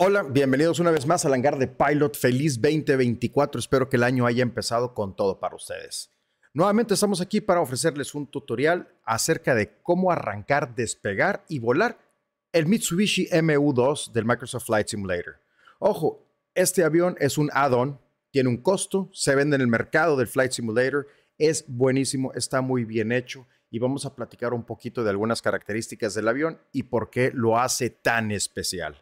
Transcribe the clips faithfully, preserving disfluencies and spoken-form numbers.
Hola, bienvenidos una vez más al Hangar de Pilot. Feliz veinte veinticuatro. Espero que el año haya empezado con todo para ustedes. Nuevamente estamos aquí para ofrecerles un tutorial acerca de cómo arrancar, despegar y volar el Mitsubishi M U dos del Microsoft Flight Simulator. Ojo, este avión es un add-on, tiene un costo, se vende en el mercado del Flight Simulator, es buenísimo, está muy bien hecho y vamos a platicar un poquito de algunas características del avión y por qué lo hace tan especial.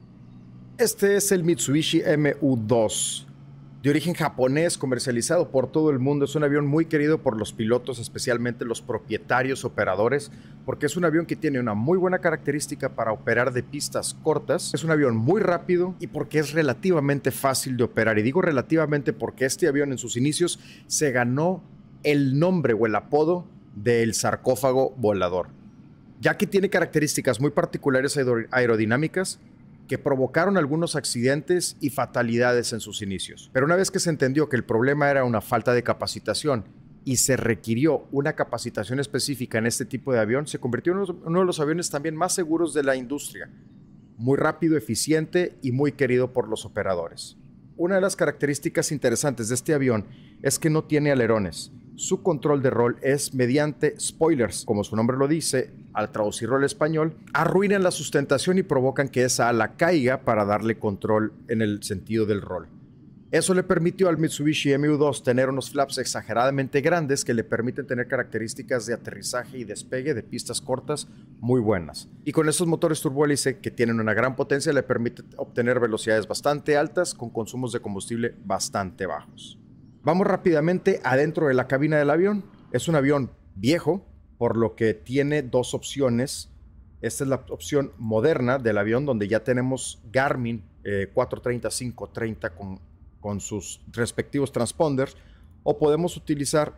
Este es el Mitsubishi M U dos, de origen japonés, comercializado por todo el mundo. Es un avión muy querido por los pilotos, especialmente los propietarios operadores, porque es un avión que tiene una muy buena característica para operar de pistas cortas. Es un avión muy rápido y porque es relativamente fácil de operar. Y digo relativamente porque este avión en sus inicios se ganó el nombre o el apodo del sarcófago volador, ya que tiene características muy particulares aerodinámicas que provocaron algunos accidentes y fatalidades en sus inicios. Pero una vez que se entendió que el problema era una falta de capacitación y se requirió una capacitación específica en este tipo de avión, se convirtió en uno de los aviones también más seguros de la industria. Muy rápido, eficiente y muy querido por los operadores. Una de las características interesantes de este avión es que no tiene alerones. Su control de rol es mediante spoilers, como su nombre lo dice, al traducirlo al español, arruinan la sustentación y provocan que esa ala caiga para darle control en el sentido del rol. Eso le permitió al Mitsubishi M U dos tener unos flaps exageradamente grandes que le permiten tener características de aterrizaje y despegue de pistas cortas muy buenas. Y con esos motores turbohélice que tienen una gran potencia le permite obtener velocidades bastante altas con consumos de combustible bastante bajos. Vamos rápidamente adentro de la cabina del avión. Es un avión viejo, por lo que tiene dos opciones. Esta es la opción moderna del avión, donde ya tenemos Garmin eh, cuatro treinta, cinco treinta con, con sus respectivos transponders, o podemos utilizar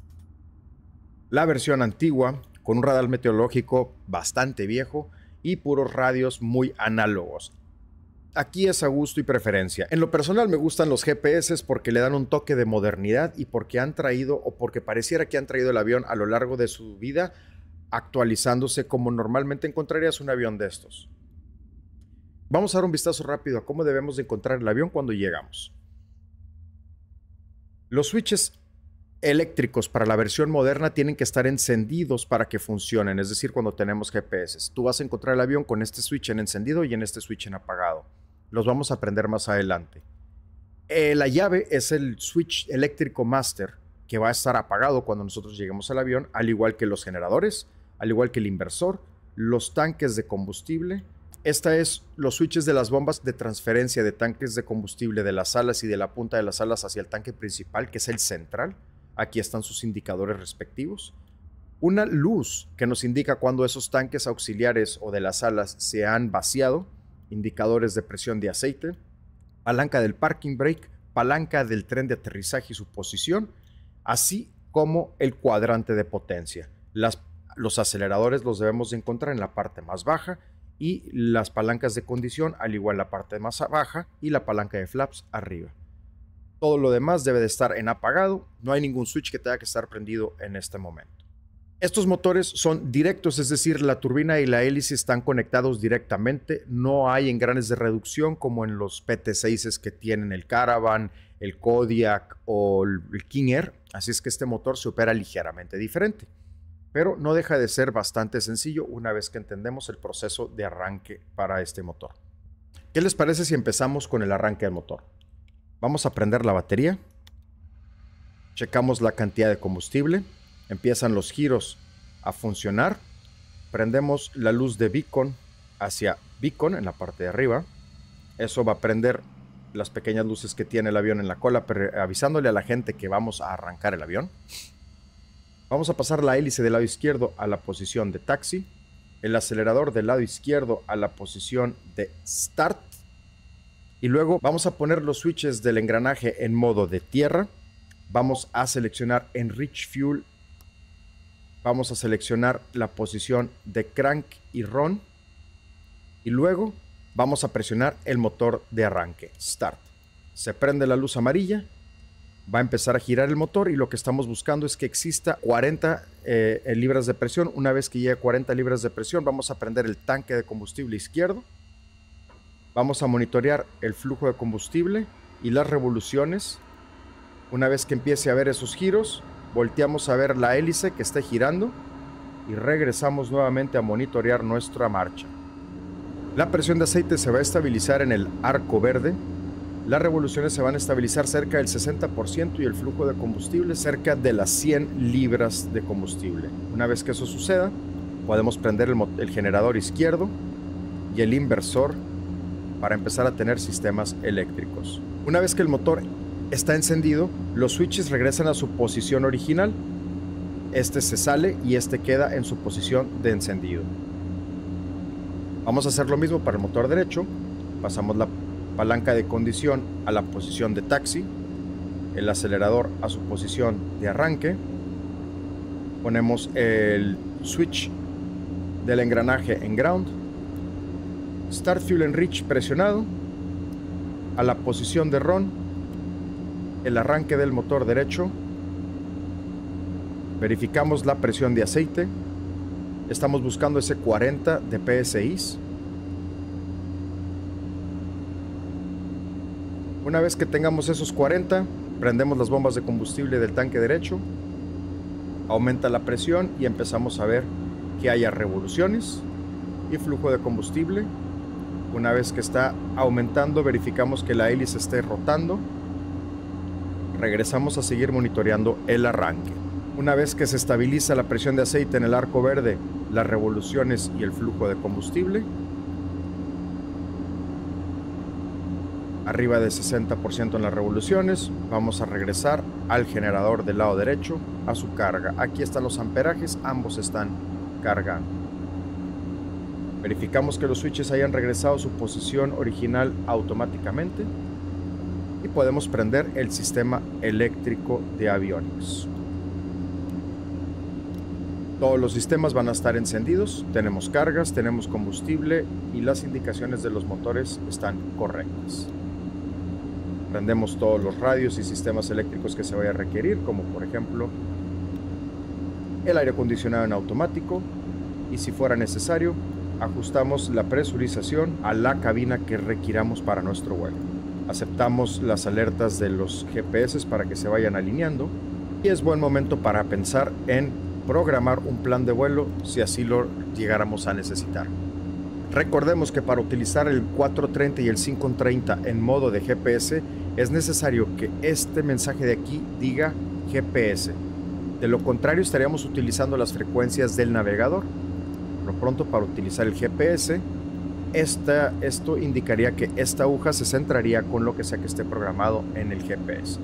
la versión antigua con un radar meteorológico bastante viejo y puros radios muy análogos. Aquí es a gusto y preferencia. En lo personal me gustan los G P S porque le dan un toque de modernidad y porque han traído, o porque pareciera que han traído el avión a lo largo de su vida, actualizándose como normalmente encontrarías un avión de estos. Vamos a dar un vistazo rápido a cómo debemos de encontrar el avión cuando llegamos. Los switches eléctricos para la versión moderna tienen que estar encendidos para que funcionen, es decir, cuando tenemos G P S. Tú vas a encontrar el avión con este switch en encendido y en este switch en apagado. Los vamos a aprender más adelante. Eh, la llave es el switch eléctrico master, que va a estar apagado cuando nosotros lleguemos al avión, al igual que los generadores, al igual que el inversor, los tanques de combustible. Esta es los switches de las bombas de transferencia de tanques de combustible de las alas y de la punta de las alas hacia el tanque principal, que es el central. Aquí están sus indicadores respectivos. Una luz que nos indica cuando esos tanques auxiliares o de las alas se han vaciado. Indicadores de presión de aceite. Palanca del parking brake. Palanca del tren de aterrizaje y su posición. Así como el cuadrante de potencia. Las, los aceleradores los debemos de encontrar en la parte más baja. Y las palancas de condición al igual en la parte más baja. Y la palanca de flaps arriba. Todo lo demás debe de estar en apagado. No hay ningún switch que tenga que estar prendido en este momento. Estos motores son directos, es decir, la turbina y la hélice están conectados directamente. No hay engranes de reducción como en los P T seis que tienen el Caravan, el Kodiak o el King Air. Así es que este motor se opera ligeramente diferente. Pero no deja de ser bastante sencillo una vez que entendemos el proceso de arranque para este motor. ¿Qué les parece si empezamos con el arranque del motor? Vamos a prender la batería, checamos la cantidad de combustible, empiezan los giros a funcionar, prendemos la luz de beacon hacia beacon en la parte de arriba, eso va a prender las pequeñas luces que tiene el avión en la cola, avisándole a la gente que vamos a arrancar el avión. Vamos a pasar la hélice del lado izquierdo a la posición de taxi, el acelerador del lado izquierdo a la posición de start. Y luego vamos a poner los switches del engranaje en modo de tierra. Vamos a seleccionar Enrich Fuel. Vamos a seleccionar la posición de crank y run. Y luego vamos a presionar el motor de arranque, Start. Se prende la luz amarilla. Va a empezar a girar el motor y lo que estamos buscando es que exista cuarenta eh, libras de presión. Una vez que llegue a cuarenta libras de presión, vamos a prender el tanque de combustible izquierdo. Vamos a monitorear el flujo de combustible y las revoluciones. Una vez que empiece a ver esos giros, volteamos a ver la hélice que esté girando y regresamos nuevamente a monitorear nuestra marcha. La presión de aceite se va a estabilizar en el arco verde. Las revoluciones se van a estabilizar cerca del sesenta por ciento y el flujo de combustible cerca de las cien libras de combustible. Una vez que eso suceda, podemos prender el, el generador izquierdo y el inversor para empezar a tener sistemas eléctricos. Una vez que el motor está encendido, los switches regresan a su posición original. Este se sale y este queda en su posición de encendido. Vamos a hacer lo mismo para el motor derecho. Pasamos la palanca de condición a la posición de taxi, el acelerador a su posición de arranque. Ponemos el switch del engranaje en ground. Start Fuel Enrich presionado a la posición de run, el arranque del motor derecho. Verificamos la presión de aceite. Estamos buscando ese cuarenta de P S I. Una vez que tengamos esos cuarenta, prendemos las bombas de combustible del tanque derecho, aumenta la presión y empezamos a ver que haya revoluciones y flujo de combustible. Una vez que está aumentando, verificamos que la hélice esté rotando. Regresamos a seguir monitoreando el arranque. Una vez que se estabiliza la presión de aceite en el arco verde, las revoluciones y el flujo de combustible, arriba de sesenta por ciento en las revoluciones, vamos a regresar al generador del lado derecho a su carga. Aquí están los amperajes, ambos están cargando. Verificamos que los switches hayan regresado a su posición original automáticamente y podemos prender el sistema eléctrico de Avionics. Todos los sistemas van a estar encendidos, tenemos cargas, tenemos combustible y las indicaciones de los motores están correctas. Prendemos todos los radios y sistemas eléctricos que se vaya a requerir, como por ejemplo el aire acondicionado en automático, y si fuera necesario, ajustamos la presurización a la cabina que requiramos para nuestro vuelo. Aceptamos las alertas de los G P S para que se vayan alineando y es buen momento para pensar en programar un plan de vuelo si así lo llegáramos a necesitar. Recordemos que para utilizar el cuatrocientos treinta y el quinientos treinta en modo de G P S es necesario que este mensaje de aquí diga G P S. De lo contrario estaríamos utilizando las frecuencias del navegador. Por lo pronto, para utilizar el G P S, esta, esto indicaría que esta aguja se centraría con lo que sea que esté programado en el G P S.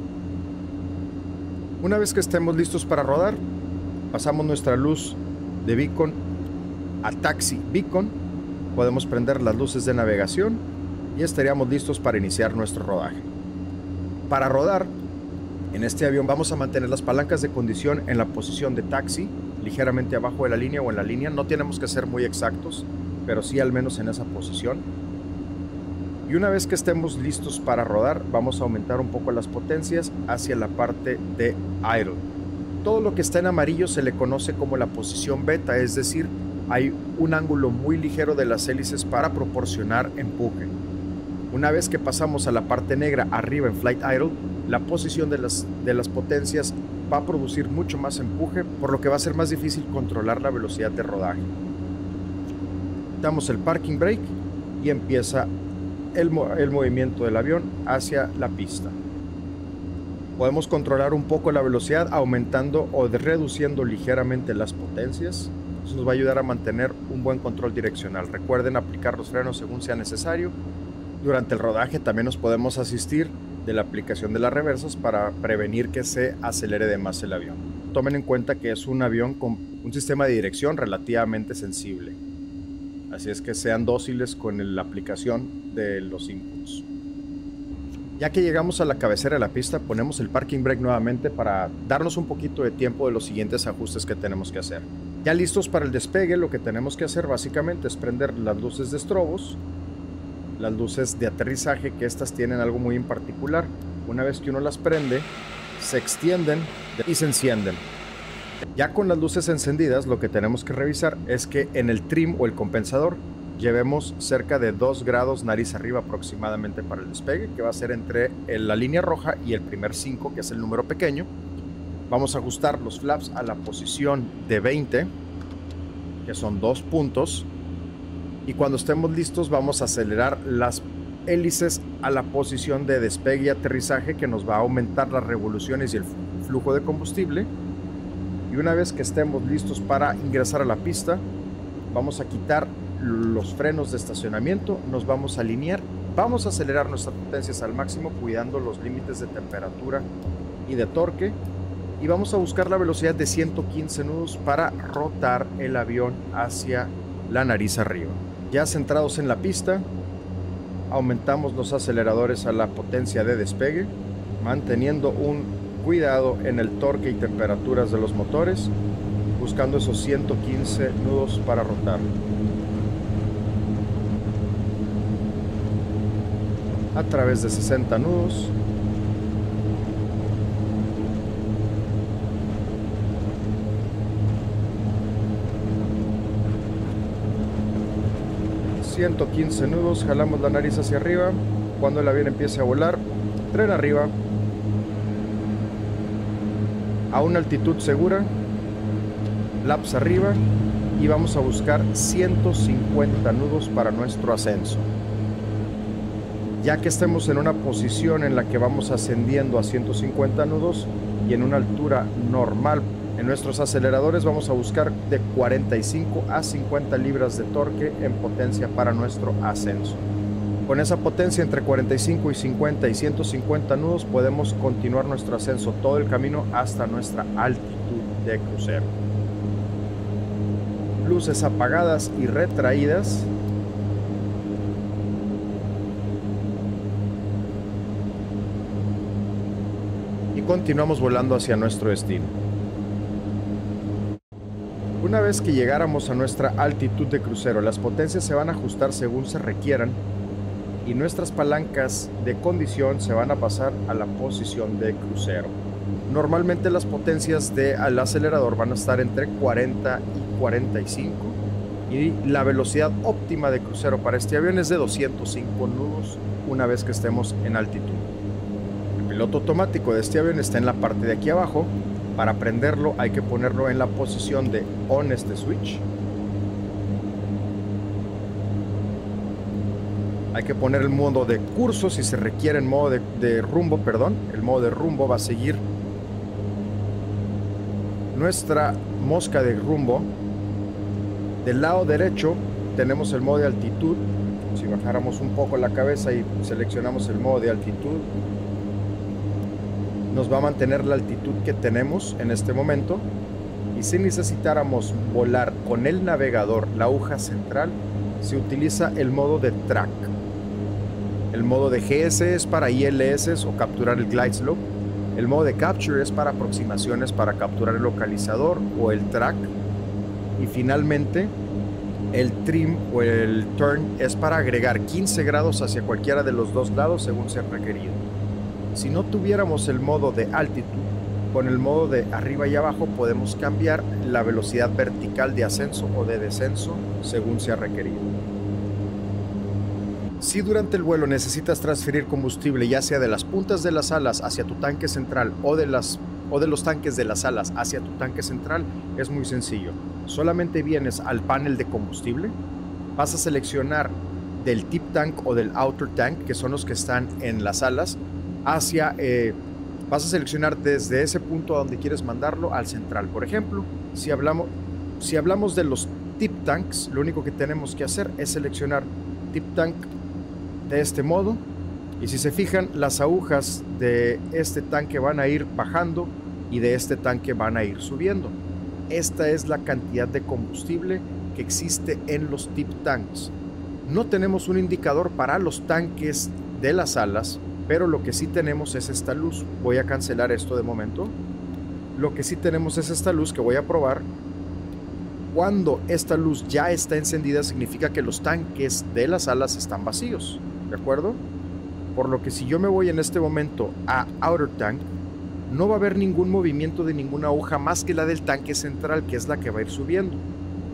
Una vez que estemos listos para rodar, pasamos nuestra luz de beacon a taxi beacon. Podemos prender las luces de navegación y estaríamos listos para iniciar nuestro rodaje. Para rodar en este avión vamos a mantener las palancas de condición en la posición de taxi, ligeramente abajo de la línea o en la línea. No tenemos que ser muy exactos, pero sí al menos en esa posición. Y una vez que estemos listos para rodar, vamos a aumentar un poco las potencias hacia la parte de idle. Todo lo que está en amarillo se le conoce como la posición beta, es decir, hay un ángulo muy ligero de las hélices para proporcionar empuje. Una vez que pasamos a la parte negra arriba en flight idle, la posición de las, de las potencias va a producir mucho más empuje, por lo que va a ser más difícil controlar la velocidad de rodaje. Damos el parking brake y empieza el, el movimiento del avión hacia la pista. Podemos controlar un poco la velocidad aumentando o reduciendo ligeramente las potencias. Eso nos va a ayudar a mantener un buen control direccional. Recuerden aplicar los frenos según sea necesario. Durante el rodaje también nos podemos asistir de la aplicación de las reversas para prevenir que se acelere de más el avión. Tomen en cuenta que es un avión con un sistema de dirección relativamente sensible. Así es que sean dóciles con la aplicación de los inputs. Ya que llegamos a la cabecera de la pista, ponemos el parking brake nuevamente para darnos un poquito de tiempo de los siguientes ajustes que tenemos que hacer. Ya listos para el despegue, lo que tenemos que hacer básicamente es prender las luces de estrobos, las luces de aterrizaje, que estas tienen algo muy en particular. Una vez que uno las prende, se extienden y se encienden. Ya con las luces encendidas, lo que tenemos que revisar es que en el trim o el compensador llevemos cerca de dos grados nariz arriba aproximadamente para el despegue, que va a ser entre la línea roja y el primer cinco, que es el número pequeño. Vamos a ajustar los flaps a la posición de veinte, que son dos puntos, y cuando estemos listos vamos a acelerar las hélices a la posición de despegue y aterrizaje, que nos va a aumentar las revoluciones y el flujo de combustible. Y una vez que estemos listos para ingresar a la pista, vamos a quitar los frenos de estacionamiento, nos vamos a alinear, vamos a acelerar nuestras potencias al máximo, cuidando los límites de temperatura y de torque, y vamos a buscar la velocidad de ciento quince nudos para rotar el avión hacia la nariz arriba. Ya centrados en la pista, aumentamos los aceleradores a la potencia de despegue, manteniendo un cuidado en el torque y temperaturas de los motores, buscando esos ciento quince nudos para rotar. A través de sesenta nudos. ciento quince nudos, jalamos la nariz hacia arriba. Cuando el avión empiece a volar, tren arriba, a una altitud segura, laps arriba, y vamos a buscar ciento cincuenta nudos para nuestro ascenso. Ya que estemos en una posición en la que vamos ascendiendo a ciento cincuenta nudos y en una altura normal, en nuestros aceleradores vamos a buscar de cuarenta y cinco a cincuenta libras de torque en potencia para nuestro ascenso. Con esa potencia entre cuarenta y cinco y cincuenta y ciento cincuenta nudos podemos continuar nuestro ascenso todo el camino hasta nuestra altitud de crucero. Luces apagadas y retraídas. Y continuamos volando hacia nuestro destino. Una vez que llegáramos a nuestra altitud de crucero, las potencias se van a ajustar según se requieran y nuestras palancas de condición se van a pasar a la posición de crucero. Normalmente las potencias del acelerador van a estar entre cuarenta y cuarenta y cinco y la velocidad óptima de crucero para este avión es de doscientos cinco nudos una vez que estemos en altitud. El piloto automático de este avión está en la parte de aquí abajo. Para prenderlo hay que ponerlo en la posición de on este switch. Hay que poner el modo de curso si se requiere, en modo de, de rumbo, perdón. El modo de rumbo va a seguir nuestra mosca de rumbo. Del lado derecho tenemos el modo de altitud. Si bajáramos un poco la cabeza y seleccionamos el modo de altitud, nos va a mantener la altitud que tenemos en este momento. Y si necesitáramos volar con el navegador, la aguja central, se utiliza el modo de track. El modo de G S es para I L S o capturar el glide slope. El modo de capture es para aproximaciones, para capturar el localizador o el track. Y finalmente el trim o el turn es para agregar quince grados hacia cualquiera de los dos lados según sea requerido. Si no tuviéramos el modo de altitud, con el modo de arriba y abajo podemos cambiar la velocidad vertical de ascenso o de descenso según sea requerido. Si durante el vuelo necesitas transferir combustible, ya sea de las puntas de las alas hacia tu tanque central o de, las, o de los tanques de las alas hacia tu tanque central, es muy sencillo. Solamente vienes al panel de combustible, vas a seleccionar del tip tank o del outer tank, que son los que están en las alas, hacia, eh, vas a seleccionar desde ese punto a donde quieres mandarlo al central. Por ejemplo, si hablamos, si hablamos de los tip tanks, lo único que tenemos que hacer es seleccionar tip tank de este modo, y si se fijan, las agujas de este tanque van a ir bajando y de este tanque van a ir subiendo. Esta es la cantidad de combustible que existe en los tip tanks. No tenemos un indicador para los tanques de las alas, pero lo que sí tenemos es esta luz. Voy a cancelar esto de momento. Lo que sí tenemos es esta luz que voy a probar. Cuando esta luz ya está encendida, significa que los tanques de las alas están vacíos, ¿de acuerdo? Por lo que si yo me voy en este momento a Outer Tank, no va a haber ningún movimiento de ninguna aguja más que la del tanque central, que es la que va a ir subiendo.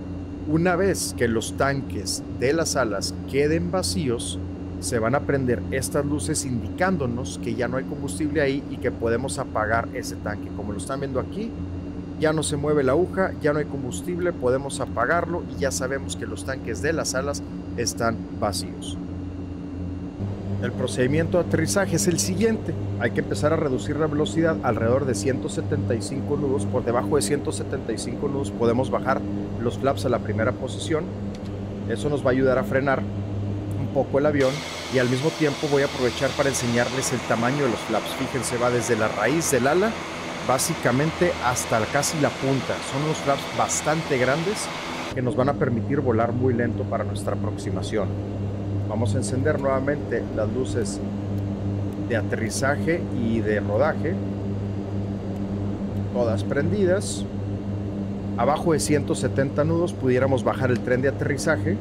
Una vez que los tanques de las alas queden vacíos, se van a prender estas luces indicándonos que ya no hay combustible ahí y que podemos apagar ese tanque. Como lo están viendo aquí, ya no se mueve la aguja, ya no hay combustible, podemos apagarlo y ya sabemos que los tanques de las alas están vacíos. El procedimiento de aterrizaje es el siguiente. Hay que empezar a reducir la velocidad alrededor de ciento setenta y cinco nudos. Por debajo de ciento setenta y cinco nudos podemos bajar los flaps a la primera posición. Eso nos va a ayudar a frenar un poco el avión y al mismo tiempo voy a aprovechar para enseñarles el tamaño de los flaps. Fíjense, va desde la raíz del ala básicamente hasta casi la punta. Son unos flaps bastante grandes que nos van a permitir volar muy lento para nuestra aproximación. Vamos a encender nuevamente las luces de aterrizaje y de rodaje, todas prendidas. Abajo de ciento setenta nudos pudiéramos bajar el tren de aterrizaje.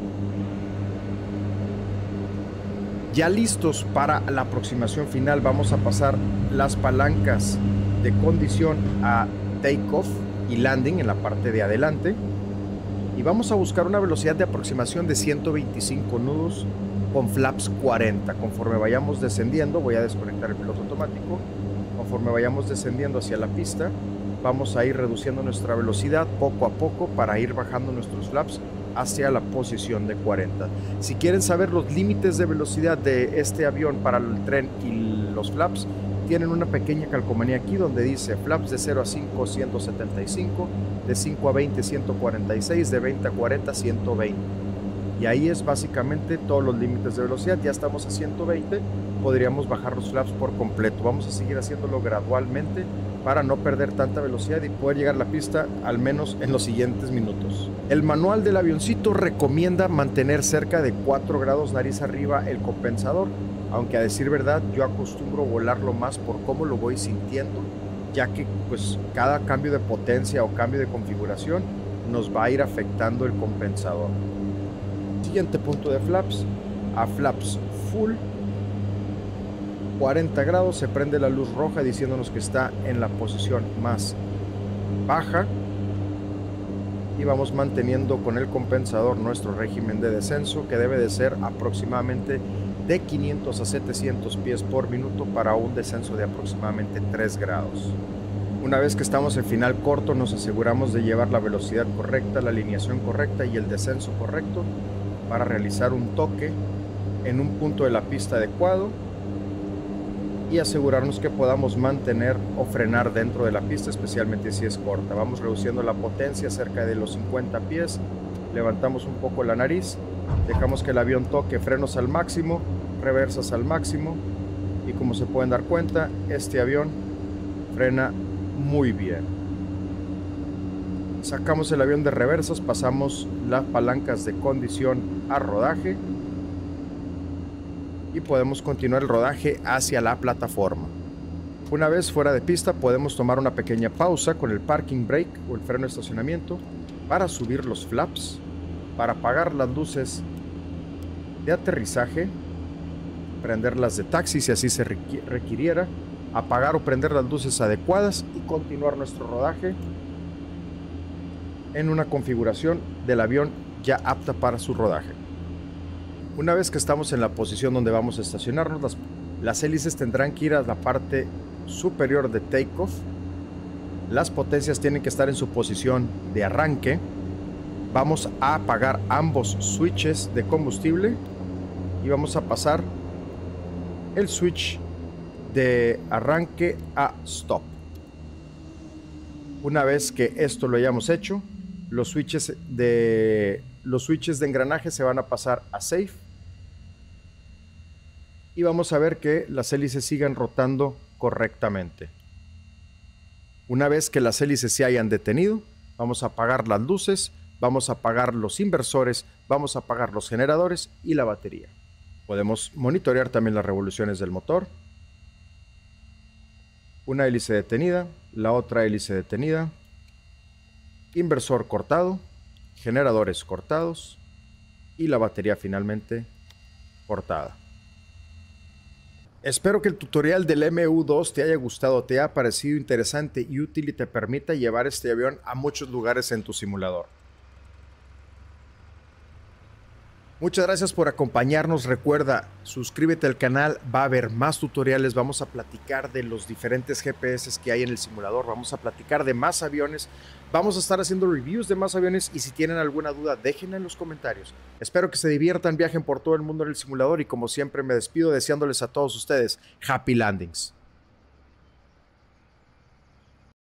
Ya listos para la aproximación final, vamos a pasar las palancas de condición a takeoff y landing en la parte de adelante y vamos a buscar una velocidad de aproximación de ciento veinticinco nudos con flaps cuarenta. Conforme vayamos descendiendo, voy a desconectar el piloto automático. Conforme vayamos descendiendo hacia la pista, vamos a ir reduciendo nuestra velocidad poco a poco para ir bajando nuestros flaps hacia la posición de cuarenta. Si quieren saber los límites de velocidad de este avión para el tren y los flaps, tienen una pequeña calcomanía aquí donde dice flaps de cero a cinco, ciento setenta y cinco, de cinco a veinte, ciento cuarenta y seis, de veinte a cuarenta, ciento veinte. Y ahí es básicamente todos los límites de velocidad. Ya estamos a ciento veinte, podríamos bajar los flaps por completo. Vamos a seguir haciéndolo gradualmente para no perder tanta velocidad y poder llegar a la pista al menos en los siguientes minutos. El manual del avioncito recomienda mantener cerca de cuatro grados nariz arriba el compensador, aunque a decir verdad yo acostumbro volarlo más por cómo lo voy sintiendo, ya que pues cada cambio de potencia o cambio de configuración nos va a ir afectando el compensador. Siguiente punto de flaps, a flaps full, cuarenta grados, se prende la luz roja diciéndonos que está en la posición más baja y vamos manteniendo con el compensador nuestro régimen de descenso, que debe de ser aproximadamente de quinientos a setecientos pies por minuto para un descenso de aproximadamente tres grados. Una vez que estamos en final corto, nos aseguramos de llevar la velocidad correcta, la alineación correcta y el descenso correcto para realizar un toque en un punto de la pista adecuado y asegurarnos que podamos mantener o frenar dentro de la pista, especialmente si es corta. Vamos reduciendo la potencia cerca de los cincuenta pies, levantamos un poco la nariz, dejamos que el avión toque frenos al máximo, reversas al máximo y como se pueden dar cuenta, este avión frena muy bien. Sacamos el avión de reversas, pasamos las palancas de condición a rodaje y podemos continuar el rodaje hacia la plataforma. Una vez fuera de pista podemos tomar una pequeña pausa con el parking brake o el freno de estacionamiento para subir los flaps, para apagar las luces de aterrizaje, prender las de taxi si así se requiriera, apagar o prender las luces adecuadas y continuar nuestro rodaje en una configuración del avión ya apta para su rodaje. Una vez que estamos en la posición donde vamos a estacionarnos, las, las hélices tendrán que ir a la parte superior de takeoff. Las potencias tienen que estar en su posición de arranque. Vamos a apagar ambos switches de combustible y vamos a pasar el switch de arranque a stop. Una vez que esto lo hayamos hecho, los switches de los switches de engranaje se van a pasar a safe y vamos a ver que las hélices sigan rotando correctamente. Una vez que las hélices se hayan detenido, vamos a apagar las luces, vamos a apagar los inversores, vamos a apagar los generadores y la batería. Podemos monitorear también las revoluciones del motor. Una hélice detenida, la otra hélice detenida, inversor cortado, generadores cortados y la batería finalmente cortada. Espero que el tutorial del M U dos te haya gustado, te haya parecido interesante y útil y te permita llevar este avión a muchos lugares en tu simulador. Muchas gracias por acompañarnos. Recuerda, suscríbete al canal, va a haber más tutoriales, vamos a platicar de los diferentes G P S que hay en el simulador, vamos a platicar de más aviones, vamos a estar haciendo reviews de más aviones y si tienen alguna duda, déjenla en los comentarios. Espero que se diviertan, viajen por todo el mundo en el simulador y como siempre me despido deseándoles a todos ustedes Happy Landings.